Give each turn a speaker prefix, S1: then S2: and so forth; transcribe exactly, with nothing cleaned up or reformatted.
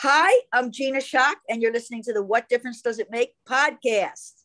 S1: Hi, I'm Gina Schock, and you're listening to the What Difference Does It Make podcast.